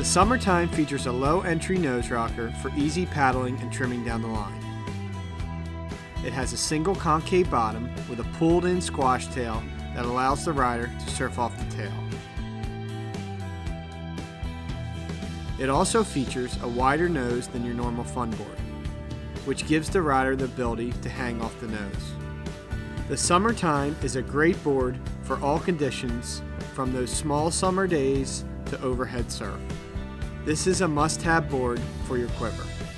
Summertime features a low entry nose rocker for easy paddling and trimming down the line. It has a single concave bottom with a pulled in squash tail that allows the rider to surf off the tail. It also features a wider nose than your normal fun board, which gives the rider the ability to hang off the nose. The Summertime is a great board for all conditions, from those small summer days to overhead surf. This is a must-have board for your quiver.